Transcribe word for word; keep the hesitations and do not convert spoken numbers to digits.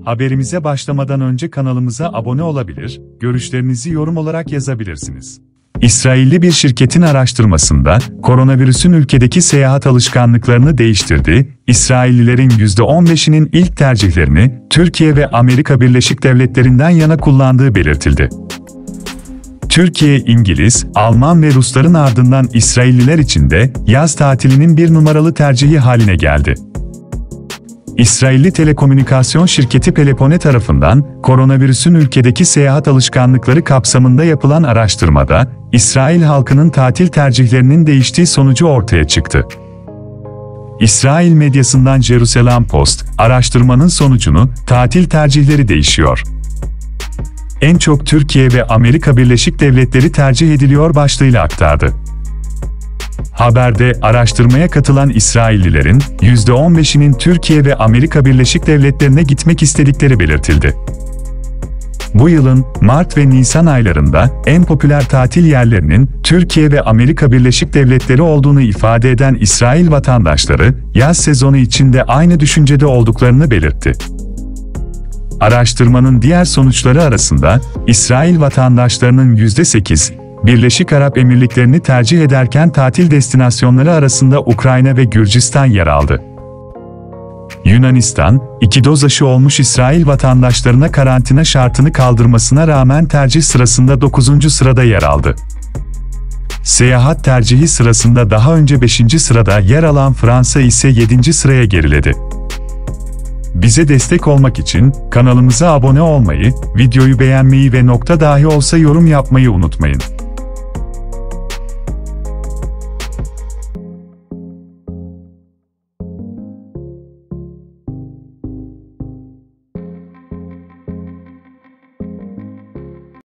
Haberimize başlamadan önce kanalımıza abone olabilir, görüşlerinizi yorum olarak yazabilirsiniz. İsrailli bir şirketin araştırmasında, koronavirüsün ülkedeki seyahat alışkanlıklarını değiştirdiği, İsraillilerin yüzde on beşinin ilk tercihlerini Türkiye ve Amerika Birleşik Devletleri'nden yana kullandığı belirtildi. Türkiye, İngiliz, Alman ve Rusların ardından İsrailliler için de yaz tatilinin bir numaralı tercihi haline geldi. İsrailli telekomünikasyon şirketi Peloponne tarafından koronavirüsün ülkedeki seyahat alışkanlıkları kapsamında yapılan araştırmada, İsrail halkının tatil tercihlerinin değiştiği sonucu ortaya çıktı. İsrail medyasından Jerusalem Post, araştırmanın sonucunu "Tatil tercihleri değişiyor. En çok Türkiye ve Amerika Birleşik Devletleri tercih ediliyor" başlığıyla aktardı. Haberde, araştırmaya katılan İsraillilerin yüzde on beşinin Türkiye ve Amerika Birleşik Devletleri'ne gitmek istedikleri belirtildi. Bu yılın Mart ve Nisan aylarında en popüler tatil yerlerinin Türkiye ve Amerika Birleşik Devletleri olduğunu ifade eden İsrail vatandaşları, yaz sezonu içinde aynı düşüncede olduklarını belirtti. Araştırmanın diğer sonuçları arasında, İsrail vatandaşlarının yüzde sekiz, Birleşik Arap Emirlikleri'ni tercih ederken tatil destinasyonları arasında Ukrayna ve Gürcistan yer aldı. Yunanistan, iki doz aşı olmuş İsrail vatandaşlarına karantina şartını kaldırmasına rağmen tercih sırasında dokuzuncu sırada yer aldı. Seyahat tercihi sırasında daha önce beşinci sırada yer alan Fransa ise yedinci sıraya geriledi. Bize destek olmak için kanalımıza abone olmayı, videoyu beğenmeyi ve nokta dahi olsa yorum yapmayı unutmayın.